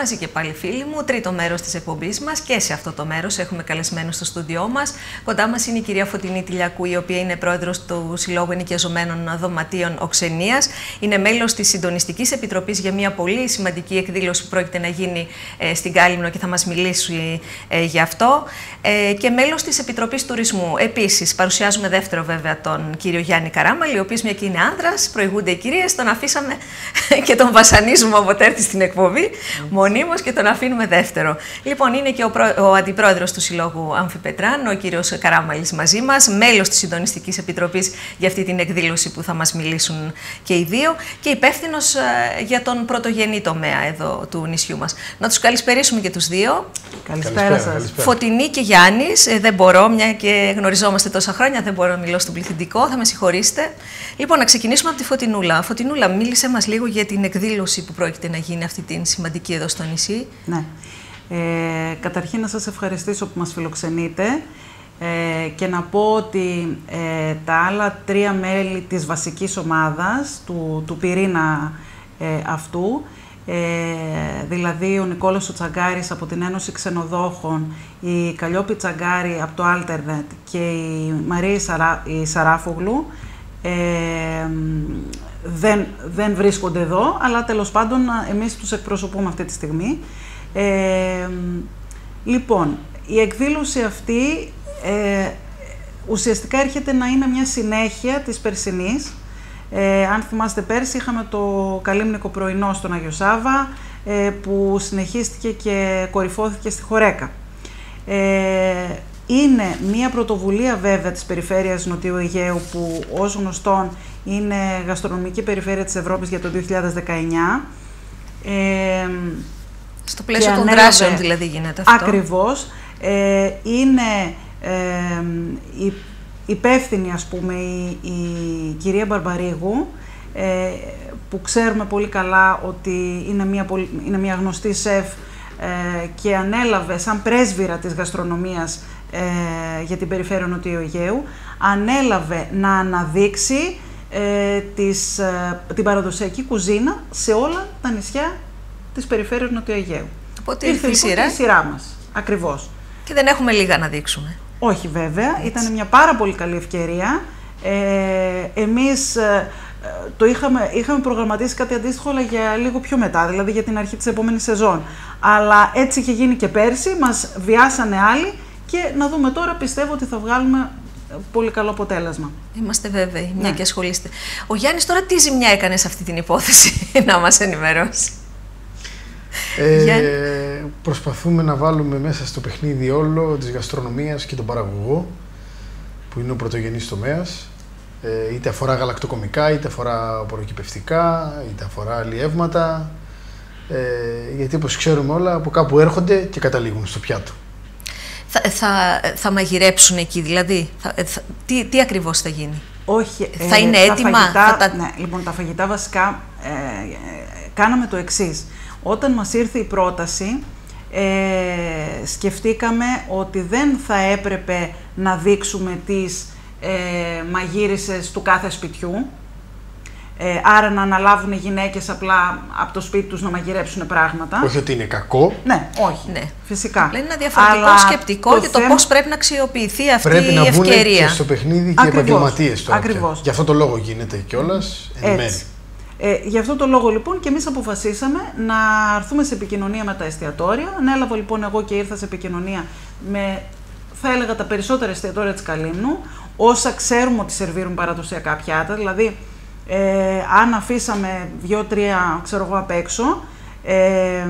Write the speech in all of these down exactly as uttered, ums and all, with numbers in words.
μαζί και πάλι φίλοι μου, τρίτο μέρος της εκπομπής μας και σε αυτό το μέρος έχουμε καλεσμένο στο στούντιό μας. Κοντά μας είναι η κυρία Φωτεινή Τηλιακού, η οποία είναι πρόεδρος του Συλλόγου Ενοικιαζομένων Δωματίων Οξενίας. Είναι μέλος της Συντονιστικής Επιτροπής για μια πολύ σημαντική εκδήλωση που πρόκειται να γίνει ε, στην Κάλυμνο και θα μας μιλήσει ε, γι' αυτό. Ε, και μέλος της Επιτροπής Τουρισμού. Επίσης, παρουσιάζουμε δεύτερο βέβαια τον κύριο Γιάννη Καράμαλη, ο οποίος μια και είναι άντρας, προηγούνται οι κυρίες, τον αφήσαμε και τον βασανίζουμε όποτε έρθει στην εκπομπή, mm. μονίμως, και τον αφήνουμε δεύτερο. Λοιπόν, είναι και ο, προ... ο αντιπρόεδρος του Συλλόγου Αμφιπετράν, ο κύριος Καράμαλης μαζί μας, μέλος της Συντονιστικής Επιτροπής για αυτή την εκδήλωση που θα μας μιλήσουν και οι δύο, και υπεύθυνος ε, για τον πρωτογενή τομέα εδώ του νησιού μας. Να τους καλησπερίσουμε και τους δύο. Καλησπέρα σας. Φωτεινή και Γιάννης, ε, δεν μπορώ, μια και γνωριζόμαστε τόσα χρόνια, δεν μπορώ να μιλώ στον πληθυντικό, θα με συγχωρήσετε. Λοιπόν, να ξεκινήσουμε από τη Φωτεινούλα. Φωτεινούλα, μίλησε μας λίγο για την εκδήλωση που πρόκειται να γίνει αυτή την σημαντική εδώ στο νησί. Ναι. Ε, καταρχήν να σας ευχαριστήσω που μας φιλοξενείτε ε, και να πω ότι ε, τα άλλα τρία μέλη της βασικής ομάδας, του, του πυρήνα ε, αυτού, ε, δηλαδή ο Νικόλας ο Τσαγκάρης από την Ένωση Ξενοδόχων, η Καλλιόπη Τσαγκάρη από το Alternet και η Μαρία η Σαρά, η Σαράφογλου, ε, δεν, δεν βρίσκονται εδώ, αλλά τέλος πάντων εμείς τους εκπροσωπούμε αυτή τη στιγμή. Ε, λοιπόν, η εκδήλωση αυτή ε, ουσιαστικά έρχεται να είναι μια συνέχεια της περσινής. Ε, αν θυμάστε, πέρσι είχαμε το Καλύμνικο πρωινό στον Άγιο Σάββα, ε, που συνεχίστηκε και κορυφώθηκε στη Χορέκα. Ε, είναι μια πρωτοβουλία βέβαια της περιφέρειας Νοτιού Αιγαίου, που ως γνωστόν είναι γαστρονομική περιφέρεια της Ευρώπης για το δύο χιλιάδες δεκαεννιά. Ε, Στο πλαίσιο των ανέλαβε, δράσεων δηλαδή γίνεται αυτό. Ακριβώς. Ε, είναι ε, η, υπεύθυνη, ας πούμε, η, η κυρία Μπαρμπαρίγου, ε, που ξέρουμε πολύ καλά ότι είναι μια, είναι μια γνωστή σεφ ε, και ανέλαβε σαν πρέσβυρα της γαστρονομίας ε, για την περιφέρεια Νοτιού Αιγαίου, ανέλαβε να αναδείξει ε, της, ε, την παραδοσιακή κουζίνα σε όλα τα νησιά της περιφέρειας Νοτιού Αιγαίου. Οπότε ήρθε λοιπόν η σειρά μας, ακριβώς. Και δεν έχουμε λίγα να δείξουμε. Όχι βέβαια, έτσι. Ήταν μια πάρα πολύ καλή ευκαιρία. Ε, εμείς ε, το είχαμε, είχαμε προγραμματίσει κάτι αντίστοιχο, αλλά για λίγο πιο μετά, δηλαδή για την αρχή της επόμενης σεζόν. Αλλά έτσι είχε γίνει και πέρσι, μας βιάσανε άλλοι και να δούμε τώρα, πιστεύω ότι θα βγάλουμε πολύ καλό αποτέλεσμα. Είμαστε βέβαιοι, μια ναι. και ασχολείστε. Ο Γιάννης τώρα τι ζημιά έκανε σε αυτή την υπόθεση, να μας ενημερώσει. Ε, προσπαθούμε να βάλουμε μέσα στο παιχνίδι όλο της γαστρονομίας και τον παραγωγό, που είναι ο πρωτογενής τομέας, ε, είτε αφορά γαλακτοκομικά, είτε αφορά προκυπευτικά, είτε αφορά αλλιεύματα, ε, γιατί όπως ξέρουμε όλα από κάπου έρχονται και καταλήγουν στο πιάτο. Θα, θα, θα μαγειρέψουν εκεί δηλαδή, θα, θα, τι, τι ακριβώς θα γίνει? Όχι, θα ε, είναι έτοιμα? Τα φαγητά, θα τα... ναι, λοιπόν, τα φαγητά βασικά ε, ε, κάναμε το εξής. Όταν μας ήρθε η πρόταση, ε, σκεφτήκαμε ότι δεν θα έπρεπε να δείξουμε τις ε, μαγείρισες του κάθε σπιτιού, ε, άρα να αναλάβουν οι γυναίκες απλά από το σπίτι τους να μαγειρέψουν πράγματα. Όχι ότι είναι κακό. Ναι, όχι, ναι. Φυσικά. Είναι ένα διαφορετικό αλλά σκεπτικό το για το θέμα... πώς πρέπει να αξιοποιηθεί αυτή πρέπει η να ευκαιρία. Πρέπει να και στο παιχνίδι και οι επαγγελματίες τώρα. Ακριβώς. Γι' αυτό το λόγο γίνεται κιόλας εν μέρει. Ε, γι' αυτό το λόγο λοιπόν και εμείς αποφασίσαμε να έρθουμε σε επικοινωνία με τα εστιατόρια. Ανέλαβα λοιπόν εγώ και ήρθα σε επικοινωνία με, θα έλεγα, τα περισσότερα εστιατόρια της Καλύμνου, όσα ξέρουμε ότι σερβίρουν παραδοσιακά πιάτα. Δηλαδή, ε, αν αφήσαμε δύο-τρία, ξέρω εγώ, απ' έξω, ε,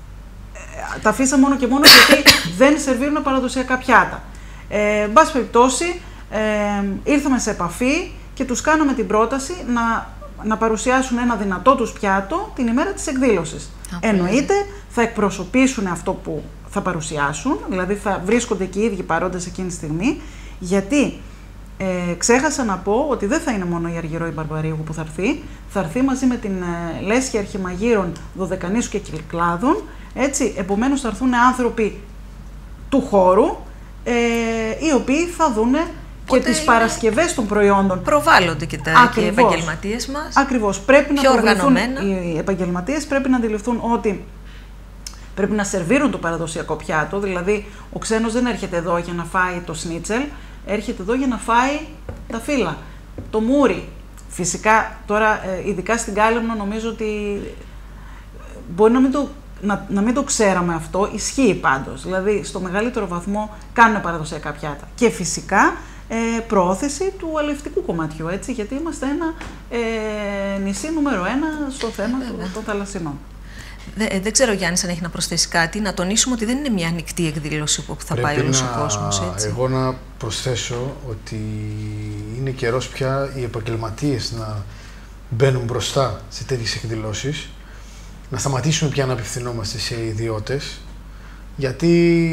τα αφήσαμε μόνο και μόνο γιατί δεν σερβίρουν παραδοσιακά πιάτα. Ε, εν πάση περιπτώσει, ε, ήρθαμε σε επαφή και τους κάναμε την πρόταση να να παρουσιάσουν ένα δυνατό τους πιάτο την ημέρα της εκδήλωσης. Okay. Εννοείται θα εκπροσωπήσουν αυτό που θα παρουσιάσουν, δηλαδή θα βρίσκονται και οι ίδιοι παρόντες εκείνη τη στιγμή, γιατί ε, ξέχασα να πω ότι δεν θα είναι μόνο η Αργυρό η Μπαρμπαρίγου που θα έρθει, θα έρθει μαζί με την ε, Λέσχη Αρχιμαγείρων Δωδεκανήσου και Κυκλάδων, έτσι, επομένως θα έρθουν άνθρωποι του χώρου, ε, οι οποίοι θα δούνε και τις παρασκευές των προϊόντων. Προβάλλονται και, τα, και οι επαγγελματίες μας. Ακριβώς. Πρέπει πιο να οργανωμένα. Οι επαγγελματίες πρέπει να αντιληφθούν ότι πρέπει να σερβίρουν το παραδοσιακό πιάτο, δηλαδή ο ξένος δεν έρχεται εδώ για να φάει το σνίτσελ, έρχεται εδώ για να φάει τα φύλλα, το μούρι. Φυσικά τώρα, ειδικά στην Κάλυμνο, νομίζω ότι μπορεί να μην το, να, να μην το ξέραμε αυτό, ισχύει πάντως. Δηλαδή, στο μεγαλύτερο βαθμό κάνουν παραδοσιακά πιάτα. Και φυσικά ε, προώθηση του αλευτικού κομματιού, έτσι, γιατί είμαστε ένα ε, νησί νούμερο ένα στο θέμα των, των θαλασσινών. Δεν, δεν ξέρω, Γιάννης, αν έχει να προσθέσει κάτι. Να τονίσουμε ότι δεν είναι μια ανοιχτή εκδήλωση που θα πάει όλος ο κόσμος. Έτσι. Εγώ να προσθέσω ότι είναι καιρός πια οι επαγγελματίες να μπαίνουν μπροστά σε τέτοιες εκδηλώσεις, να σταματήσουμε πια να απευθυνόμαστε σε ιδιώτες, γιατί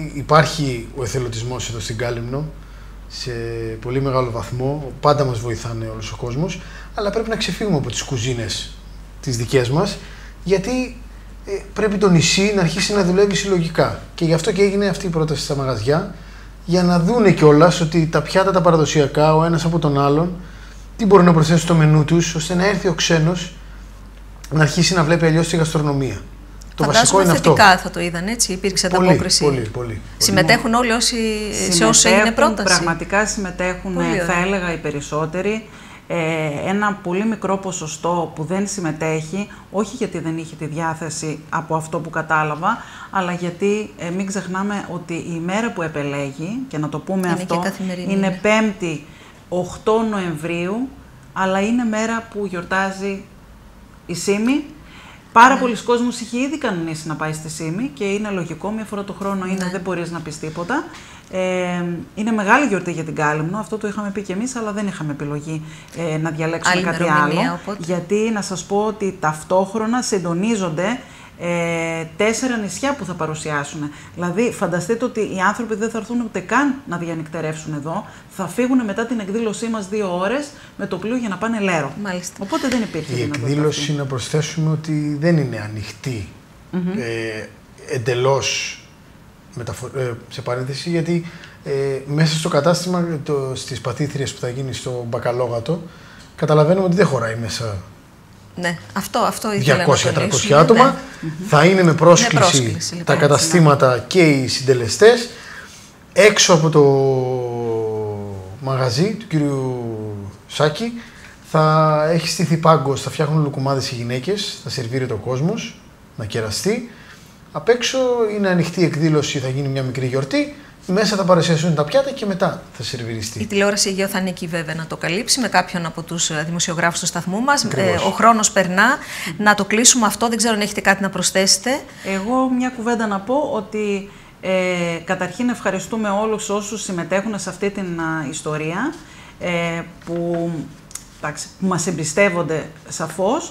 υπάρχει ο εθελοντισμός εδώ στην Κάλυμνο σε πολύ μεγάλο βαθμό, πάντα μας βοηθάνε όλος ο κόσμος, αλλά πρέπει να ξεφύγουμε από τις κουζίνες τις δικές μας, γιατί ε, πρέπει το νησί να αρχίσει να δουλεύει συλλογικά. Και γι' αυτό και έγινε αυτή η πρόταση στα μαγαζιά, για να δούνε κιόλας ότι τα πιάτα τα παραδοσιακά, ο ένας από τον άλλον, τι μπορεί να προσθέσει στο μενού τους, ώστε να έρθει ο ξένος να αρχίσει να βλέπει αλλιώς τη γαστρονομία. Το βασικό είναι αυτό. Θετικά θα το είδαν, έτσι, υπήρξε πολύ, ανταπόκριση. Πολύ, πολύ, πολύ. Συμμετέχουν όλοι όσοι, σε όσο είναι πρόταση. Πραγματικά συμμετέχουν, πολύ θα έλεγα, οι περισσότεροι. Ε, ένα πολύ μικρό ποσοστό που δεν συμμετέχει, όχι γιατί δεν είχε τη διάθεση από αυτό που κατάλαβα, αλλά γιατί ε, μην ξεχνάμε ότι η μέρα που επελέγει, και να το πούμε είναι αυτό, είναι πέμπτη οκτώ Νοεμβρίου, αλλά είναι μέρα που γιορτάζει η Σύμη. Πάρα ναι. πολλοί κόσμος είχε ήδη κανονίσει να πάει στη Σύμη και είναι λογικό, μία φορά το χρόνο είναι, ναι. δεν μπορείς να πεις τίποτα. Ε, είναι μεγάλη γιορτή για την Κάλυμνο, αυτό το είχαμε πει και εμείς, αλλά δεν είχαμε επιλογή ε, να διαλέξουμε άλλη κάτι άλλο. Οπότε. Γιατί να σας πω ότι ταυτόχρονα συντονίζονται ε, τέσσερα νησιά που θα παρουσιάσουν. Δηλαδή, φανταστείτε ότι οι άνθρωποι δεν θα έρθουν ούτε καν να διανυκτερεύσουν εδώ, θα φύγουν μετά την εκδήλωσή μας δύο ώρες με το πλοίο για να πάνε Λέρο. Μάλιστα. Οπότε δεν υπήρχε η εκδήλωση, αυτή. Να προσθέσουμε ότι δεν είναι ανοιχτή mm-hmm. ε, εντελώς μεταφο- ε, σε παρένθεση, γιατί ε, μέσα στο κατάστημα, το, στις παθήτριες που θα γίνει στο Μπακαλόγατο, καταλαβαίνουμε ότι δεν χωράει μέσα ναι, αυτό, αυτό ήθελα διακόσια με τριακόσια άτομα. Ναι. Θα είναι με πρόσκληση, με πρόσκληση λοιπόν, τα καταστήματα ναι. και οι συντελεστές. Έξω από το μαγαζί του κύριου Σάκη θα έχει στηθεί πάγκος, θα φτιάχνουν λουκουμάδες οι γυναίκες, θα σερβίρει το κόσμος, να κεραστεί. Απ' έξω είναι ανοιχτή εκδήλωση, θα γίνει μια μικρή γιορτή. Μέσα θα παρουσιάσουν τα πιάτα και μετά θα σερβιριστεί. Η τηλεόραση Αιγαίο θα είναι εκεί βέβαια να το καλύψει με κάποιον από τους δημοσιογράφους του σταθμού μας. Ε, ο χρόνος περνά. Mm. Να το κλείσουμε αυτό. Δεν ξέρω αν έχετε κάτι να προσθέσετε. Εγώ μια κουβέντα να πω ότι ε, καταρχήν ευχαριστούμε όλους όσους συμμετέχουν σε αυτή την α, ιστορία ε, που, εντάξει, που μας εμπιστεύονται σαφώς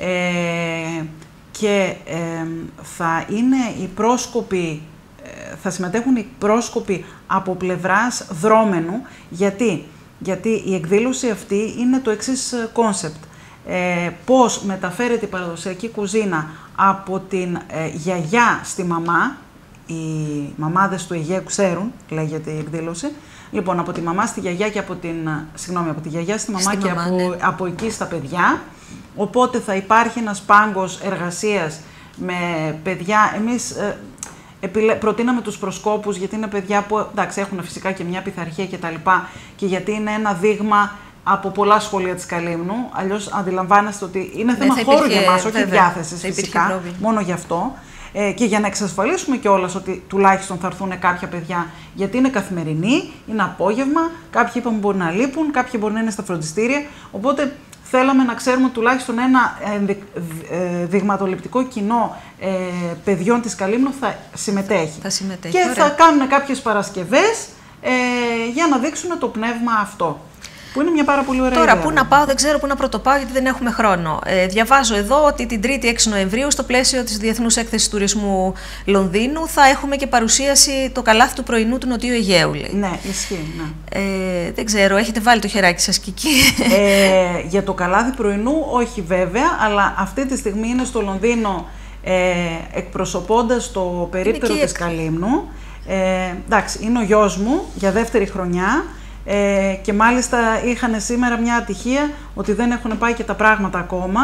ε, και ε, θα είναι οι πρόσκοποι θα συμμετέχουν οι πρόσκοποι από πλευράς δρόμενου. Γιατί, Γιατί η εκδήλωση αυτή είναι το εξής κόνσεπτ. Ε, πώς μεταφέρεται η παραδοσιακή κουζίνα από την ε, γιαγιά στη μαμά. Οι μαμάδες του Αιγαίου ξέρουν, λέγεται η εκδήλωση. Λοιπόν, από τη μαμά στη γιαγιά και από την... Συγγνώμη, από τη γιαγιά στη μαμά στη και μαμά, από, ναι. από εκεί στα παιδιά. Οπότε θα υπάρχει ένας πάγκος εργασίας με παιδιά. Εμείς... Ε, Επιλε... Προτείναμε τους προσκόπους γιατί είναι παιδιά που εντάξει, έχουν φυσικά και μια πειθαρχία και τα λοιπά και γιατί είναι ένα δείγμα από πολλά σχολεία της Καλύμνου. Αλλιώς αντιλαμβάνεστε ότι είναι θέμα ναι, χώρου για μας, όχι διάθεσης φυσικά, μόνο γι' αυτό. Ε, και για να εξασφαλίσουμε κιόλας ότι τουλάχιστον θα έρθουν κάποια παιδιά, γιατί είναι καθημερινή, είναι απόγευμα, κάποιοι είπαμε μπορεί να λείπουν, κάποιοι μπορεί να είναι στα φροντιστήρια. Οπότε θέλαμε να ξέρουμε τουλάχιστον ένα δειγματοληπτικό κοινό ε, παιδιών της Καλύμνου θα συμμετέχει. Θα συμμετέχει. Και ωραία. Θα κάνουν κάποιες παρασκευές ε, για να δείξουν το πνεύμα αυτό. Που είναι μια πάρα πολύ ωραία Τώρα, ιδέα. πού να πάω, δεν ξέρω πού να πρωτοπάω, γιατί δεν έχουμε χρόνο. Ε, διαβάζω εδώ ότι την Τρίτη έξι Νοεμβρίου, στο πλαίσιο της Διεθνούς Έκθεσης Τουρισμού Λονδίνου, θα έχουμε και παρουσίαση το καλάθι του πρωινού του Νοτιού Αιγαίου, λέει. Ναι, ισχύει. Ναι. Ε, δεν ξέρω, έχετε βάλει το χεράκι σας και εκεί. Ε, για το καλάθι πρωινού, όχι βέβαια, αλλά αυτή τη στιγμή είναι στο Λονδίνο ε, εκπροσωπώντας το περίπτερο της Καλύμνου. Ε, εντάξει, είναι ο γιος μου για δεύτερη χρονιά. Ε, και μάλιστα είχαν σήμερα μια ατυχία ότι δεν έχουν πάει και τα πράγματα ακόμα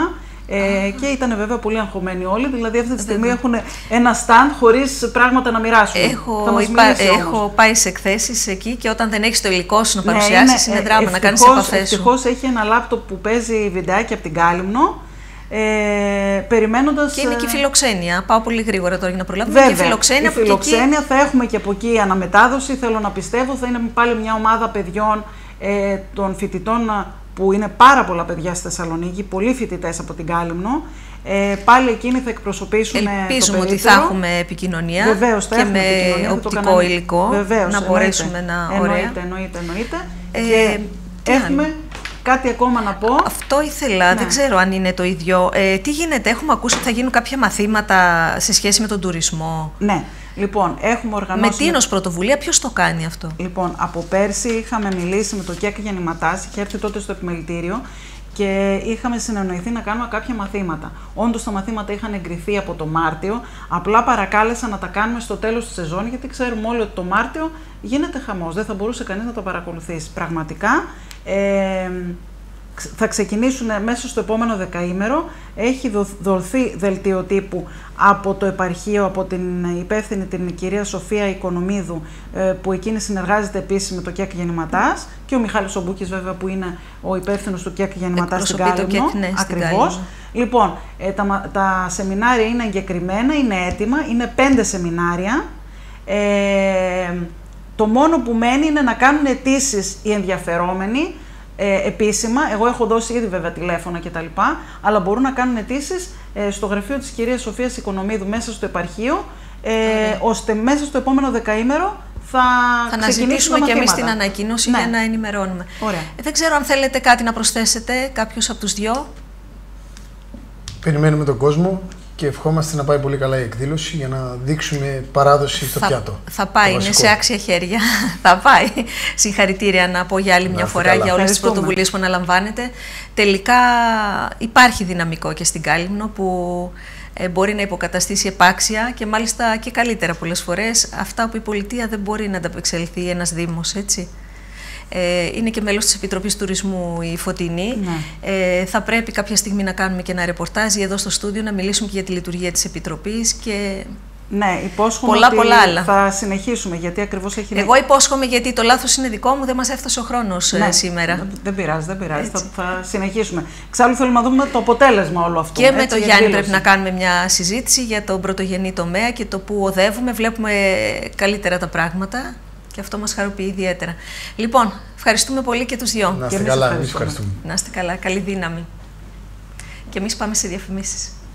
Ε, και ήταν βέβαια πολύ αγχωμένοι όλοι, δηλαδή αυτή τη στιγμή έχουν ένα stand χωρίς πράγματα να μοιράσουν. Έχω, υπά, έχω πάει σε εκθέσεις εκεί και όταν δεν έχεις το υλικό σου να παρουσιάσεις, ναι, είναι, είναι δράμα να κάνεις επαφές σου. Ευτυχώς έχει ένα λάπτοπ που παίζει βιντεάκι από την Κάλυμνο. Ε, περιμένοντας... Και είναι και η φιλοξένεια. Πάω πολύ γρήγορα τώρα για να προλάβουμε. Βέβαια, και η φιλοξένεια, η φιλοξένεια εκεί... θα έχουμε και από εκεί αναμετάδοση. Θέλω να πιστεύω, θα είναι πάλι μια ομάδα παιδιών ε, των φοιτητών που είναι πάρα πολλά παιδιά στη Θεσσαλονίκη, πολλοί φοιτητές από την Κάλυμνο. Ε, πάλι εκείνοι θα εκπροσωπήσουν. Ελπίζουμε το ότι θα έχουμε επικοινωνία. Βεβαίως, θα και έχουμε με οπτικό υλικό. Βεβαίως, να μπορέσουμε εννοείται, να. Ωραία. Εννοείται, εννοείται. εννοείται. Ε, και έχουμε. Αν... Κάτι ακόμα να πω. Αυτό ήθελα, ναι. Δεν ξέρω αν είναι το ίδιο. Ε, τι γίνεται, έχουμε ακούσει ότι θα γίνουν κάποια μαθήματα σε σχέση με τον τουρισμό. Ναι, λοιπόν, έχουμε οργανώσει... Με τι ως πρωτοβουλία, ποιος το κάνει αυτό? Λοιπόν, από πέρσι είχαμε μιλήσει με το ΚΕΚ Γεννηματάς, είχε έρθει τότε στο επιμελητήριο και είχαμε συνεννοηθεί να κάνουμε κάποια μαθήματα. Όντως τα μαθήματα είχαν εγκριθεί από το Μάρτιο, απλά παρακάλεσα να τα κάνουμε στο τέλος της σεζόν, γιατί ξέρουμε όλοι ότι το Μάρτιο γίνεται χαμός, δεν θα μπορούσε κανείς να το παρακολουθήσει. Πραγματικά, ε, θα ξεκινήσουν μέσα στο επόμενο δεκαήμερο, έχει δοθεί δελτίο τύπου από το επαρχείο, από την υπεύθυνη την κυρία Σοφία Οικονομίδου, που εκείνη συνεργάζεται επίσης με το ΚΕΚ Γεννηματάς, και ο Μιχάλης Ομπούκης βέβαια που είναι ο υπεύθυνος του ΚΕΚ Γεννηματάς στην Κάλυμνο. Ναι, ακριβώς. Λοιπόν, ε, τα, τα σεμινάρια είναι εγκεκριμένα, είναι έτοιμα, είναι πέντε σεμινάρια. Ε, το μόνο που μένει είναι να κάνουν αιτήσεις οι ενδιαφερόμενοι, Ε, επίσημα, εγώ έχω δώσει ήδη βέβαια τηλέφωνα κτλ. Αλλά μπορούν να κάνουν αιτήσεις ε, στο γραφείο της κυρίας Σοφίας Οικονομίδου μέσα στο επαρχείο, ε, ώστε μέσα στο επόμενο δεκαήμερο θα, θα αναζητήσουμε και εμείς την ανακοίνωση, ναι, για να ενημερώνουμε. Ε, δεν ξέρω αν θέλετε κάτι να προσθέσετε, κάποιος από τους δυο. Περιμένουμε τον κόσμο και ευχόμαστε να πάει πολύ καλά η εκδήλωση για να δείξουμε παράδοση στο θα, πιάτο. Θα πάει, είναι σε άξια χέρια. Θα πάει. Συγχαρητήρια να πω για άλλη μια φορά καλά. Για όλες τις πρωτοβουλίες που αναλαμβάνετε. Τελικά υπάρχει δυναμικό και στην Κάλυμνο που ε, μπορεί να υποκαταστήσει επάξια και μάλιστα και καλύτερα πολλές φορές αυτά που η πολιτεία δεν μπορεί να ανταπεξελθεί, ένας δήμος, έτσι. Ε, είναι και μέλος της Επιτροπής Τουρισμού η Φωτεινή. Ναι. Ε, θα πρέπει κάποια στιγμή να κάνουμε και ένα ρεπορτάζ εδώ στο στούντιο, να μιλήσουμε και για τη λειτουργία της Επιτροπής και ναι, υπόσχομαι πολλά, ότι πολλά άλλα. Θα συνεχίσουμε, γιατί ακριβώς έχει... Εγώ υπόσχομαι, γιατί το λάθος είναι δικό μου, δεν μας έφτασε ο χρόνος, ναι, σήμερα. Δεν πειράζει, δεν πειράζει, θα, θα συνεχίσουμε. Εξάλλου θέλουμε να δούμε το αποτέλεσμα όλο αυτό. Και έτσι, με τον Γιάννη πρέπει να κάνουμε μια συζήτηση για τον πρωτογενή τομέα και το που οδεύουμε, βλέπουμε καλύτερα τα πράγματα. Και αυτό μας χαροποιεί ιδιαίτερα. Λοιπόν, ευχαριστούμε πολύ και τους δυο. Να είστε καλά, εμείς ευχαριστούμε. Να είστε καλά, καλή δύναμη. Και εμείς πάμε σε διαφημίσεις.